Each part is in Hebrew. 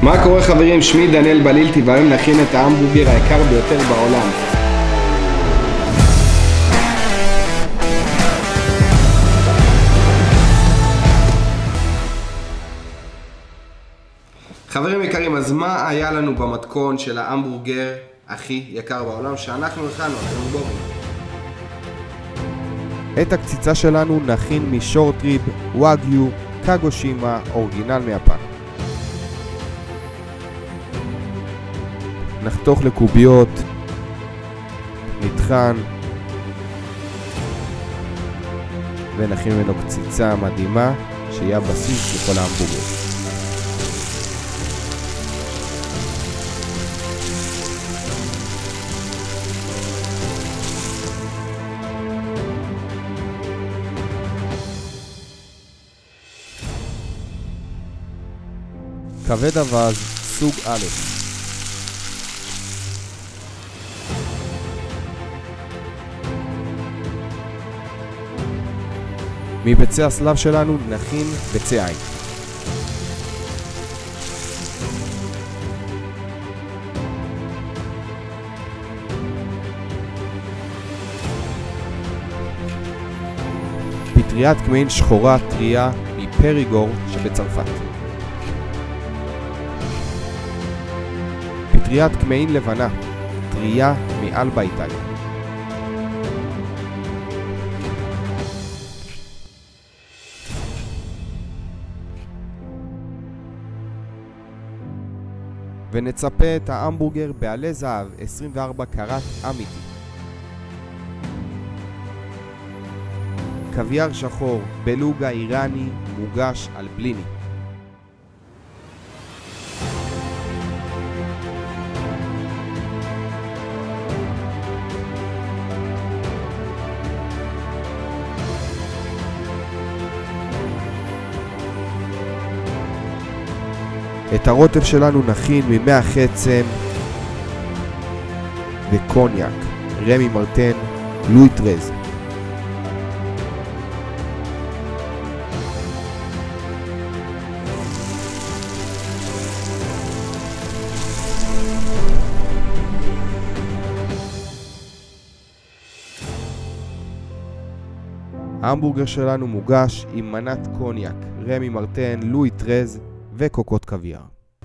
מה קורה חברים? שמי דניאל בלילתי והיום נכין את ההמבורגר היקר ביותר בעולם. חברים יקרים, אז מה היה לנו במתכון של ההמבורגר הכי יקר בעולם שאנחנו הכנו? את הקציצה שלנו נכין משורט ריב, וואגיו, קגושימה, אורגינל מיפן. נחתוך לקוביות, נטחן ונכין ממנו קציצה מדהימה שיהיה בסיס לכל ההמבורגר. כבד אווז סוג א'. מבצע הסלב שלנו נכין בצע עין. פטריית קמעין שחורה טריה מפריגור שבצרפת. פטריית קמעין לבנה טריה מאלבה איטליה. ונצפה את ההמבורגר בעלי זהב 24 קראט אמיתי. קוויאר שחור בלוגה איראני מוגש על בליני. את הרוטב שלנו נכין ממח עצם וקוניאק, רמי מרטן, לואי טרז. ההמבורגר שלנו מוגש עם מנת קוניאק, רמי מרטן, לואי טרז וקוקות קוויאר.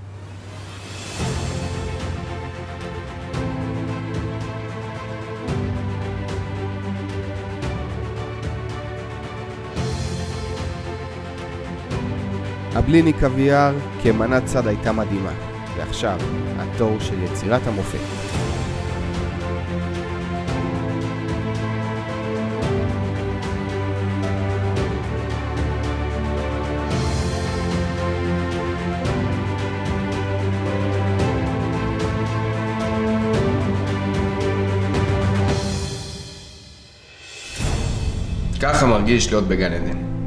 הבליני קוויאר כמנת צד הייתה מדהימה, ועכשיו התור של יצירת המופת. ככה מרגיש להיות בגן עדן.